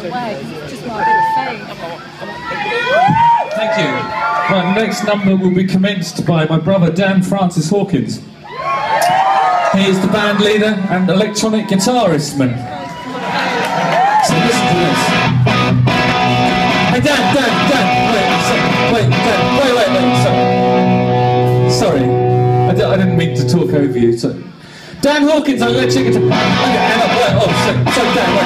Just my bit of fame. Thank you. Right, the next number will be commenced by my brother Dan Francis Hawkins. He is the band leader and electronic guitarist, man. So listen to this. Hey Dan, wait, sorry. I didn't mean to talk over you. So, Dan Hawkins, electric guitar. So Dan,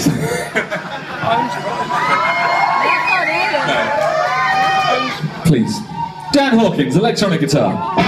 wait. Please. Dan Hawkins, electronic guitar.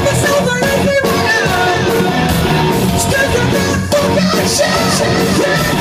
Yeah.